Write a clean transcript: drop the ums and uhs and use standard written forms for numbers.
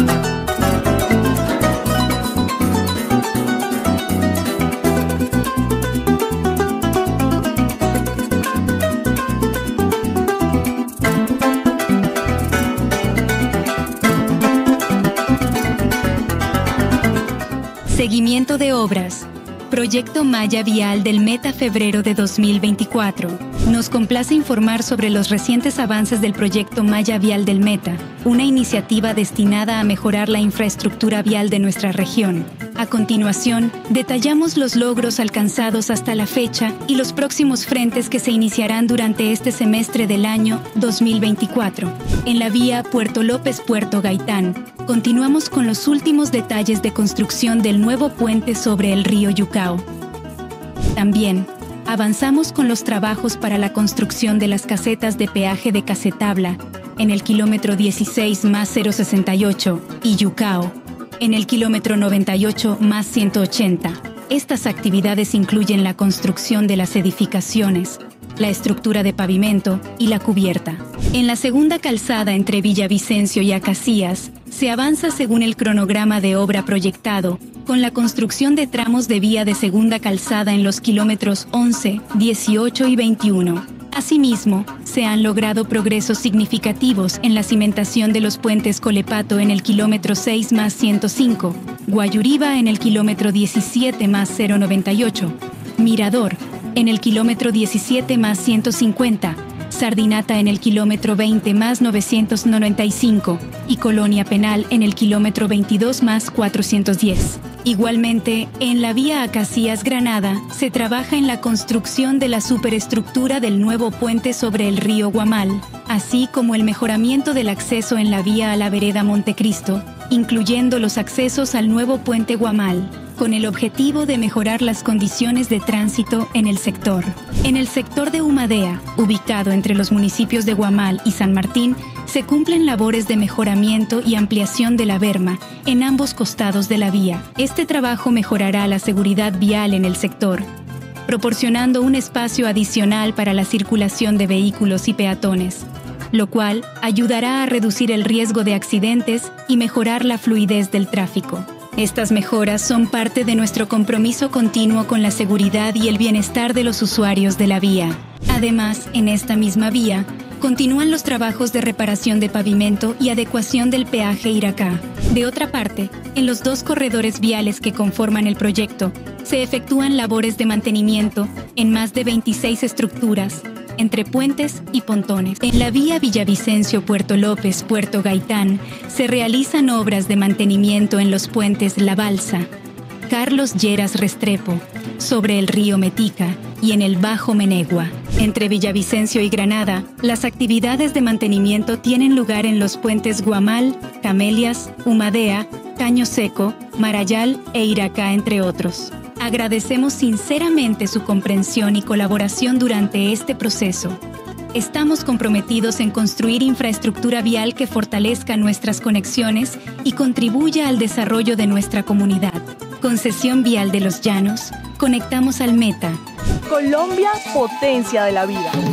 Seguimiento de obras. Proyecto Malla Vial del Meta febrero de 2024. Nos complace informar sobre los recientes avances del proyecto Malla Vial del Meta, una iniciativa destinada a mejorar la infraestructura vial de nuestra región. A continuación, detallamos los logros alcanzados hasta la fecha y los próximos frentes que se iniciarán durante este semestre del año 2024. En la vía Puerto López-Puerto Gaitán, continuamos con los últimos detalles de construcción del nuevo puente sobre el río Yucao. También, avanzamos con los trabajos para la construcción de las casetas de peaje de Casetabla, en el kilómetro 16 más 068, y Yucao, en el kilómetro 98 más 180. Estas actividades incluyen la construcción de las edificaciones, la estructura de pavimento y la cubierta. En la segunda calzada entre Villavicencio y Acacías, se avanza según el cronograma de obra proyectado, con la construcción de tramos de vía de segunda calzada en los kilómetros 11, 18 y 21. Asimismo, se han logrado progresos significativos en la cimentación de los puentes Colepato en el kilómetro 6 más 105, Guayuriba en el kilómetro 17 más 098, Mirador en el kilómetro 17 más 150, Sardinata en el kilómetro 20 más 995 y Colonia Penal en el kilómetro 22 más 410. Igualmente, en la vía Acacías-Granada se trabaja en la construcción de la superestructura del nuevo puente sobre el río Guamal, así como el mejoramiento del acceso en la vía a la vereda Montecristo, incluyendo los accesos al nuevo puente Guamal, con el objetivo de mejorar las condiciones de tránsito en el sector. En el sector de Humadea, ubicado entre los municipios de Guamal y San Martín, se cumplen labores de mejoramiento y ampliación de la berma en ambos costados de la vía. Este trabajo mejorará la seguridad vial en el sector, proporcionando un espacio adicional para la circulación de vehículos y peatones, lo cual ayudará a reducir el riesgo de accidentes y mejorar la fluidez del tráfico. Estas mejoras son parte de nuestro compromiso continuo con la seguridad y el bienestar de los usuarios de la vía. Además, en esta misma vía, continúan los trabajos de reparación de pavimento y adecuación del peaje Iracá. De otra parte, en los dos corredores viales que conforman el proyecto, se efectúan labores de mantenimiento en más de 26 estructuras, entre puentes y pontones. En la vía Villavicencio-Puerto López-Puerto Gaitán se realizan obras de mantenimiento en los puentes La Balsa, Carlos Lleras Restrepo, sobre el río Metica y en el Bajo Menegua. Entre Villavicencio y Granada, las actividades de mantenimiento tienen lugar en los puentes Guamal, Camelias, Humadea, Caño Seco, Marayal e Iracá, entre otros. Agradecemos sinceramente su comprensión y colaboración durante este proceso. Estamos comprometidos en construir infraestructura vial que fortalezca nuestras conexiones y contribuya al desarrollo de nuestra comunidad. Concesión Vial de los Llanos, conectamos al Meta. Colombia, potencia de la vida.